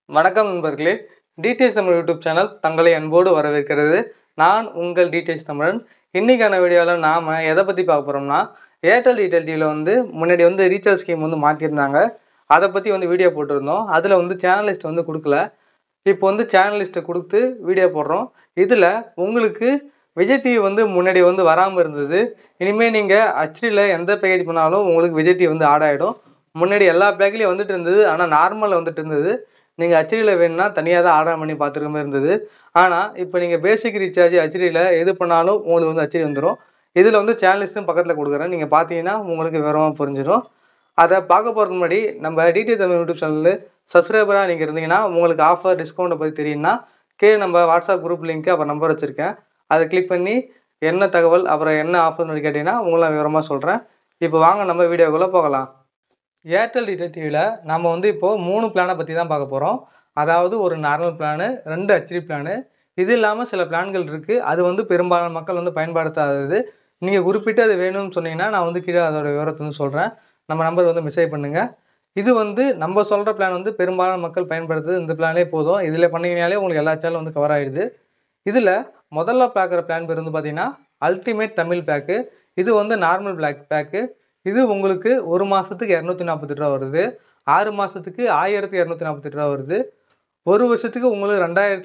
வணக்கம் நண்பர்களே. DTH Tamil YouTube channel தங்களை அன்போடு வரவேற்கிறது. நான் உங்கள் டிடிஎச் தமிழன். இன்றைக்கான வீடியோவில் நாம் எதை பற்றி பார்க்க போகிறோம்னா, ஏர்டெல் டிவியில் முன்னாடி ரீசார்ஜ் ஸ்கீம் மாற்றிருந்தாங்க. அதை பற்றி வீடியோ போட்டிருந்தோம். அதில் சேனல் லிஸ்ட் கொடுக்கல. இப்போ சேனல் லிஸ்ட்டை கொடுத்து வீடியோ போடுறோம். இதில் உங்களுக்கு விஜய் டிவி முன்னாடி வராமல் இருந்தது. இனிமேல் நீங்கள் ஹெச்டியில் எந்த பேக்கேஜ் பண்ணாலும் உங்களுக்கு விஜய் டிவி ஆட் ஆகிடும். முன்னாடி எல்லா பேக்லேயும் வந்துட்டு இருந்தது, ஆனால் நார்மலில் வந்துட்டு இருந்தது. நீங்கள் ஹெச்டியில் வேணும்னா தனியாக தான் ஆர்டர் பண்ணி பார்த்துருக்க மாதிரி இருந்தது. ஆனால் இப்போ நீங்கள் பேசிக் ரீசார்ஜ் ஹெச்டியில் எது பண்ணாலும் உங்களுக்கு ஹெச்டி வந்துடும். இதில் சேனல் லிஸ்ட்டும் பக்கத்தில் கொடுக்குறேன். நீங்கள் பார்த்தீங்கன்னா உங்களுக்கு விவரமாக புரிஞ்சிடும். அதை பார்க்க போகிறதுக்கு முன்னாடி நம்ம டிடிஎச் தமிழ் யூடியூப் சேனலில் சப்ஸ்கிரைபராக நீங்கள் இருந்தீங்கன்னா உங்களுக்கு ஆஃபர் டிஸ்கவுண்ட்டை பற்றி தெரியும்னா கீழே நம்ம வாட்ஸ்அப் குரூப் லிங்க்கு அப்புறம் நம்பர் வச்சுருக்கேன். அதை கிளிக் பண்ணி என்ன தகவல் அப்புறம் என்ன ஆஃபர்னு கேட்டிங்கன்னா உங்களை விவரமாக சொல்கிறேன். இப்போ வாங்க நம்ம வீடியோக்குள்ளே போகலாம். ஏர்டெல் டிவியில் நம்ம இப்போது 3 பிளானை பற்றி தான் பார்க்க போகிறோம். அதாவது ஒரு நார்மல் பிளானு, 2 ஹெச்டி பிளானு. இது இல்லாமல் சில பிளான்கள் இருக்குது. அது பெரும்பாலான மக்கள் பயன்படுத்தாதது. நீங்கள் குறிப்பிட்டு அது வேணும்னு சொன்னீங்கன்னா நான் கீழே அதோட விவரத்தை சொல்கிறேன். நம்ம நம்பர் மெசேஜ் பண்ணுங்கள். இது நம்ம சொல்கிற பிளான் பெரும்பாலான மக்கள் பயன்படுத்துறது இந்த பிளானே போதும். இதில் பண்ணிங்கனாலே உங்களுக்கு எல்லா சேனலும் கவர் ஆகிடுது. இதில் முதல்ல பார்க்குற பிளான் பேர் பார்த்தீங்கன்னா அல்டிமேட் தமிழ் பேக்கு. இது நார்மல் பேக்கு. இது உங்களுக்கு ஒரு மாதத்துக்கு 248 ரூபா வருது. 6 மாதத்துக்கு 1248 ரூபா வருது. ஒரு வருஷத்துக்கு உங்களுக்கு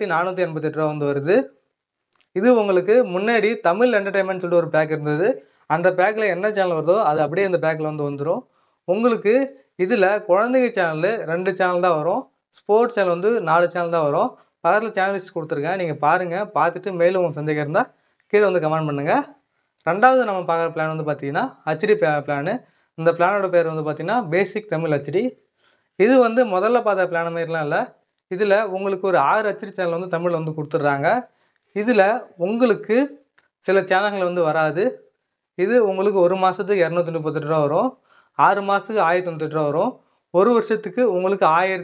2488 ரூபா வருது. இது உங்களுக்கு முன்னாடி தமிழ் என்டர்டைன்மெண்ட் சொல்லிட்டு ஒரு பேக் இருந்தது. அந்த பேக்கில் என்ன சேனல் வருதோ அது அப்படியே அந்த பேக்கில் வந்துடும். உங்களுக்கு இதில் குழந்தைங்க சேனல் 2 சேனல் தான் வரும். ஸ்போர்ட்ஸ் சேனல் 4 சேனல் தான் வரும். பக்கத்தில் சேனல் லிஸ்ட் கொடுத்துருக்கேன். நீங்கள் பாருங்கள். பார்த்துட்டு மேலும் உங்களுக்கு சந்தேகம் இருந்தால் கீழே கமெண்ட் பண்ணுங்கள். ரெண்டாவது நம்ம பார்க்குற பிளான் பார்த்தீங்கன்னா ஹெச்டி பிளானு. இந்த பிளானோட பேர் பார்த்தீங்கன்னா பேசிக் தமிழ் ஹெச்டி. இது முதல்ல பார்த்த பிளான் மாதிரிலாம் இல்லை. இதில் உங்களுக்கு ஒரு 6 ஹெச்டி சேனல் தமிழ் கொடுத்துட்றாங்க. இதில் உங்களுக்கு சில சேனல்கள் வராது. இது உங்களுக்கு ஒரு மாதத்துக்கு 238 ரூபா வரும். 6 மாதத்துக்கு 1098 ரூபா வரும். ஒரு வருஷத்துக்கு உங்களுக்கு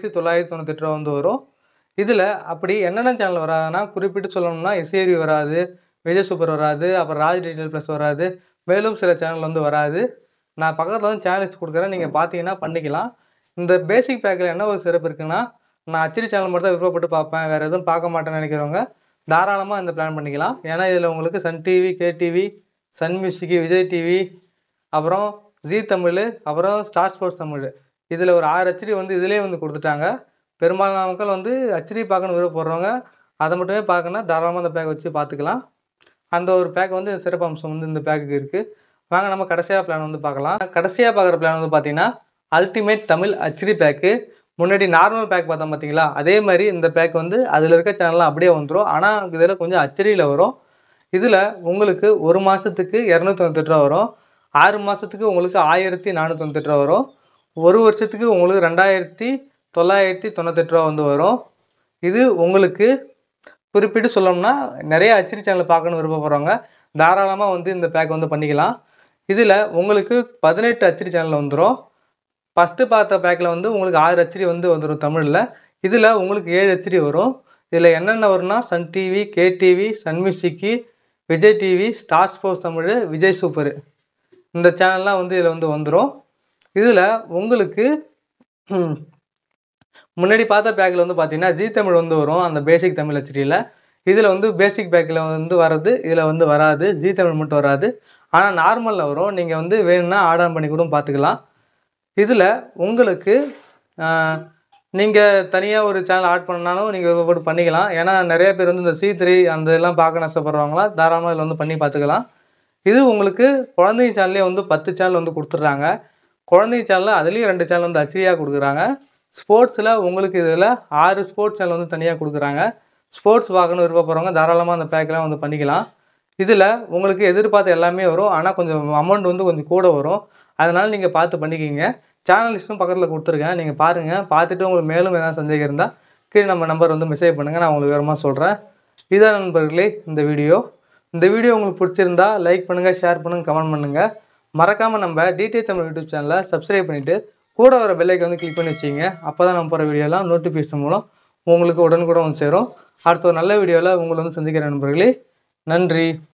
1998 ரூபா வரும். இதில் அப்படி என்னென்ன சேனல் வராதுன்னா குறிப்பிட்டு சொல்லணும்னா எஸ்ஏவி வராது, விஜய் சூப்பர் வராது, அப்புறம் ராஜ் டிஜிட்டல் ப்ளஸ் வராது. மேலும் சில சேனல் வராது. நான் பக்கத்தில் சேனல் லிஸ்ட் கொடுக்குறேன். நீங்கள் பார்த்தீங்கன்னா பண்ணிக்கலாம். இந்த பேசிக் பேக்கில் என்ன ஒரு சிறப்பு இருக்குன்னா, நான் ஹெச்டி சேனல் மட்டும் தான் விருப்பப்பட்டு பார்ப்பேன், வேறு எதுவும் பார்க்க மாட்டேன்னு நினைக்கிறவங்க தாராளமாக இந்த பிளான் பண்ணிக்கலாம். ஏன்னா இதில் உங்களுக்கு Sun TV, KTV, Sun music, Vijay TV, அப்புறம் ஜி தமிழ், அப்புறம் ஸ்டார் ஸ்போர்ட்ஸ் தமிழ், இதில் ஒரு 6 ஹெச்டி இதிலே கொடுத்துட்டாங்க. பெரும்பாலான மக்கள் ஹெச்டி பார்க்கணும் விருப்பப்படுறவங்க அதை மட்டுமே பார்க்கணுன்னா தாராளமாக அந்த பேக் வச்சு பார்த்துக்கலாம். அந்த ஒரு பேக் சிறப்பு அம்சம் இந்த பேக்குக்கு இருக்குது. வாங்க நம்ம கடைசியாக பிளான் பார்க்கலாம். கடைசியாக பார்க்குற பிளான் பார்த்தீங்கன்னா அல்டிமேட் தமிழ் ஹெச்டி பேக்கு. முன்னாடி நார்மல் பேக் பார்த்தோம் பார்த்தீங்களா, அதே மாதிரி இந்த பேக் அதில் இருக்க சேனல்லாம் அப்படியே வந்துடும். ஆனால் இதில் கொஞ்சம் ஹெச்டியில் வரும். இதில் உங்களுக்கு ஒரு மாதத்துக்கு 298 ரூபா வரும். 6 மாதத்துக்கு உங்களுக்கு 1498 ரூபா வரும். ஒரு வருஷத்துக்கு உங்களுக்கு 2998 ரூபா வரும். இது உங்களுக்கு குறிப்பிட்டு சொல்லணும்னா நிறைய ஹெச்டி சேனல் பார்க்கணும் விருப்பப்படுறவங்க தாராளமாக இந்த பேக் பண்ணிக்கலாம். இதில் உங்களுக்கு 18 ஹெச்டி சேனல் வந்துடும். ஃபஸ்ட்டு பார்த்த பேக்கில் உங்களுக்கு 6 ஹெச்டி வந்துடும் தமிழில். இதில் உங்களுக்கு 7 ஹெச்டி வரும். இதில் என்னென்ன வரும்னா Sun TV, KTV, Sun music, Vijay TV, Star Sports Tamil, Vijay super, இந்த சேனல்லாம் இதில் வந்துடும். இதில் உங்களுக்கு முன்னாடி பார்த்த பேக்கில் பார்த்தீங்கன்னா ஜி தமிழ் வரும் அந்த பேசிக் தமிழ் ஹெச்டியில். இதில் பேசிக் பேக்கில் வர்றது இதில் வராது. ஜி தமிழ் மட்டும் வராது. ஆனால் நார்மலில் வரும். நீங்கள் வேணும்னா ஆர்டர் பண்ணி கூட பார்த்துக்கலாம். இதில் உங்களுக்கு நீங்கள் தனியாக ஒரு சேனல் ஆட் பண்ணாலும் நீங்கள் போட்டு பண்ணிக்கலாம். ஏன்னா நிறைய பேர் இந்த C3 அந்த இதெல்லாம் பார்க்க நஷ்டப்படுறவங்களாம் தாராளமாக இதில் பண்ணி பார்த்துக்கலாம். இது உங்களுக்கு குழந்தைங்க சேனல்லே 10 சேனல் கொடுத்துட்றாங்க. குழந்தைங்க சேனலில் அதுலேயும் 2 சேனல் ஹெச்டியாக கொடுக்குறாங்க. ஸ்போர்ட்ஸில் உங்களுக்கு இதில் 6 ஸ்போர்ட்ஸ் சேனல் தனியாக கொடுக்குறாங்க. ஸ்போர்ட்ஸ் பார்க்கணும் விருப்பப்படுறவங்க தாராளமாக அந்த பேக்கெலாம் பண்ணிக்கலாம். இதில் உங்களுக்கு எதிர்பார்த்த எல்லாமே வரும். ஆனால் கொஞ்சம் அமௌண்ட் கொஞ்சம் கூட வரும். அதனால் நீங்கள் பார்த்து பண்ணிக்கிங்க. சேனல் லிஸ்ட்டும் பக்கத்தில் கொடுத்துருக்கேன். நீங்கள் பாருங்கள். பார்த்துட்டு உங்களுக்கு மேலும் எதாவது சந்தேகம் இருந்தால் கீழே நம்ம நம்பர் மெசேஜ் பண்ணுங்கள். நான் உங்களுக்கு விவரமாக சொல்கிறேன். இதான் நண்பர்களே இந்த வீடியோ. இந்த வீடியோ உங்களுக்கு பிடிச்சிருந்தா லைக் பண்ணுங்கள், ஷேர் பண்ணுங்கள், கமெண்ட் பண்ணுங்கள். மறக்காமல் நம்ம டிடிஎச் தமிழ் யூடியூப் சேனலை சப்ஸ்கிரைப் பண்ணிவிட்டு கூட வர பெல்லைக்கை கிளிக் பண்ணி வச்சிங்க. அப்போ தான் நம்ம போகிற வீடியோலாம் நோட்டிஃபிகேஷன் மூலம் உங்களுக்கு உடனுக்குடன் சேரும். அடுத்த ஒரு நல்ல வீடியோவில் உங்களை சந்திக்கிற நண்பர்களே. நன்றி.